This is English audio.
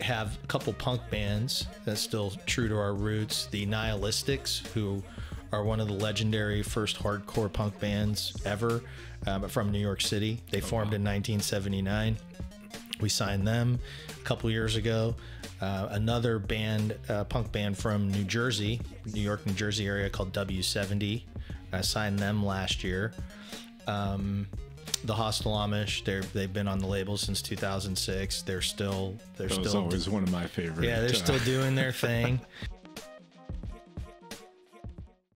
have a couple punk bands that's still true to our roots. The Nihilistics, who are one of the legendary first hardcore punk bands ever, from New York City. They formed in 1979. We signed them a couple years ago. Another band, punk band from New Jersey, New York, New Jersey area called W70. I signed them last year. The Hostile Amish, they've been on the label since 2006. They're still always one of my favorites. Yeah, they're still doing their thing.